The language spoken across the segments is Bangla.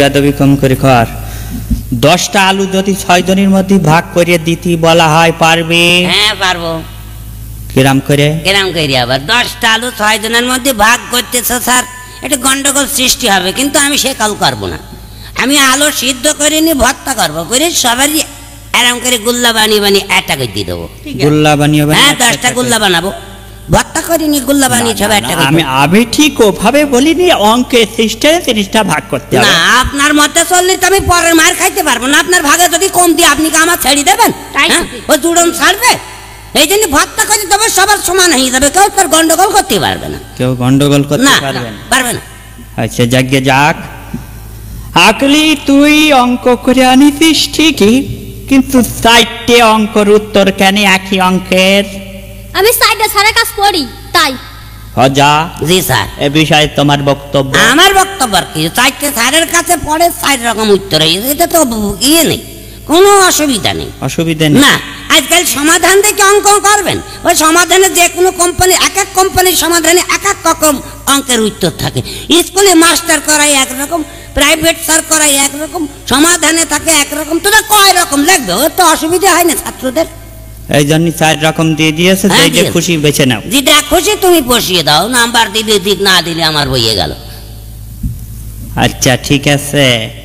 বেয়াদবি কম করে কর। 10টা আলু যদি 6 জনের মধ্যে ভাগ করে দিতে বলা হয় পারবে? হ্যাঁ পারবো। কিরাম করে? কিরাম করে আবার 10টা আলু 6 জনের মধ্যে ভাগ করতেছো স্যার, এটা গন্ডগোল সৃষ্টি হবে, কিন্তু আমি সে কাল করবো না। আমি আলু সিদ্ধ করে নি ভর্তা করবো, করে সবারই আরাম করে গুল্লা বানিয়ে বানিয়ে একটা করে দিয়ে দেবো। গুল্লা বানিয়ে? হ্যাঁ 10টা গুল্লা বানাবো, ভর্তা করিনি গুল্লা বানিয়ে সবাই একটা করে। আমি ঠিক ওভাবে বলিনি, অঙ্কের সিস্টেমে জিনিসটা ভাগ করতে হবে। না আপনার মতে চললে তো আমি পরের মার খাইতে পারবো না। আপনার ভাগে যদি কম দিয়ে আপনি কি আমার ছেড়ে দেবেন? ও জুড়ন ছাড়বে? এই জন্য ভর্তা করে দেবো, সবার সমান হয়ে যাবে, কেউ তার গন্ডগোল করতে পারবে না। কেউ গন্ডগোল করতে পারবে না। আচ্ছা যাকে যাক, আকলি তুই অঙ্ক করে আনিস ঠিকই, কিন্তু 4টে অঙ্কের উত্তর কেন একই অঙ্কের? আমি সাইডে সারা কাজ করি তাই। হজা জি স্যার। এ বিষয়ে তোমার বক্তব্য? আমার বক্তব্য কি, 4টে স্যারের কাছে পড়ে 4 রকম উত্তর হয়েছে, এটা তো ইয়ে নেই, কোনো অসুবিধা নেই। অসুবিধা নেই না। আজকাল সমাধান দেখে অঙ্ক করবেন, ওই সমাধানে যে কোনো কোম্পানি, এক এক কোম্পানির সমাধানে এক এক রকম অঙ্কের উত্তর থাকে। স্কুলে মাস্টার করাই একরকম, প্রাইভেট স্যার করাই একরকম, সমাধানে থাকে একরকম। তোরা কয় রকম লাগবে, ওর তো অসুবিধা হয় না ছাত্রদের। এই জন্য 4 রকম দিয়ে দিয়েছে, যে খুশি বেছে নাও। যেটা খুশি তুমি বসিয়ে দাও, নাম্বার দিলে দিক, না দিলে আমার বইয়ে গেল। আচ্ছা ঠিক আছে,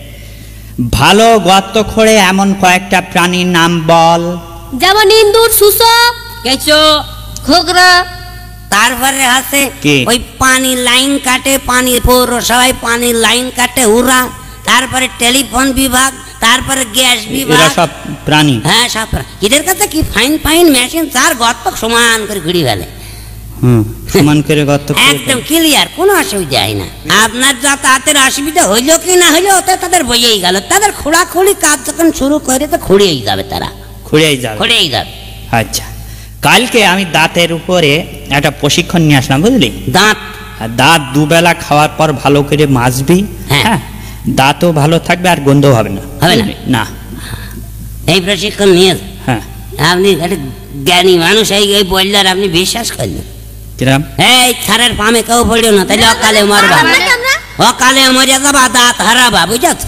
ভালো গর্ত খোঁড়ে এমন কয়েকটা প্রাণীর নাম বল। যেমন ইন্দুর, শুশুক, কেঁচো, ঘোগরা। তারপরে আছে ওই পানি লাইন কাটে, পানি পৌরসভায় পানি লাইন কাটে ওরা, তারপরে টেলিফোন বিভাগ, তারপরে গ্যাস বিভাগ। এরা সব প্রাণী? হ্যাঁ সব প্রাণী। এদের কাছে কি ফাইন ফাইন মেশিন, তার গর্ত সমান করে ঘুরি ফেলে। সমান করে গর্ত একদম ক্লিয়ার, কোনো অসুবিধা হয় না। আপনার যাতায়াতের অসুবিধা হইলো কি না হইলো, ওতে তাদের বইয়েই গেল। তাদের খোঁড়াখুড়ি কাজ যখন শুরু করে তো খুঁড়েই যাবে, তারা খুঁড়েই যাবে। আচ্ছা, কালকে আমি দাঁতের উপরে একটা প্রশিক্ষণ নিয়ে আসলাম, বুঝলি? দাঁত দুবেলা খাওয়ার পর ভালো করে মাজবি। হ্যাঁ, দাঁতও ভালো থাকবে আর গন্ধ হবে না। না এই প্রশিক্ষণ নিয়ে? হ্যাঁ। আপনি একটা জ্ঞানী মানুষ, এই বললেন আপনি বিশ্বাস করলেন? কিরাম? এই ছাড়ের পামে কেউ পড়িও না, তাহলে অকালে মরবা, অকালে মরে যাবা, দাঁত হারাবা, বুঝাচ্ছ?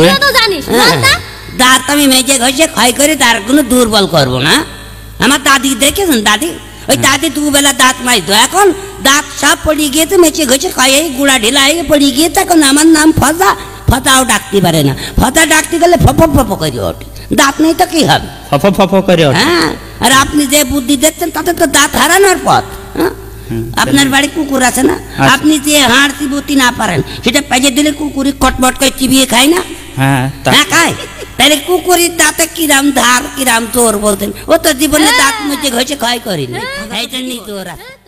দাঁত আমি মেজে ঘষে ক্ষয় করে তার কোনো দুর্বল করবো না। আমার দাদি দেখেছেন, দাদি ওই দাদি দুবেলা দাঁত মাজতো, এখন দাঁত সব পড়ে গিয়েছে, মেচে ঘষে ক্ষয় গুড়া ঢিলা হয়ে পড়ে গিয়েছে। এখন আমার নাম ফজা, ফতাও ডাকতে পারে না। ফতা ডাকতে গেলে ফপ ফপ করে ওঠে, দাঁত নেই তো কি হবে, ফপ ফপ করে ওঠে। হ্যাঁ, আর আপনি যে বুদ্ধি দেখছেন তাতে তো দাঁত হারানোর পথ। আপনার বাড়ি কুকুর আছে না, আপনি যে হাড় চিবুতি না পারেন, সেটা পেঁচে দিলে কুকুরি কটমট করে চিবিয়ে খায় না? হ্যাঁ খায়। তাহলে কুকুরের দাঁতে কিরাম ধার কিরাম তোর বলতেন, ও তো জীবনে দাঁত মুচে ঘষে ক্ষয় করিনি, এই জন্যই তো ওরা।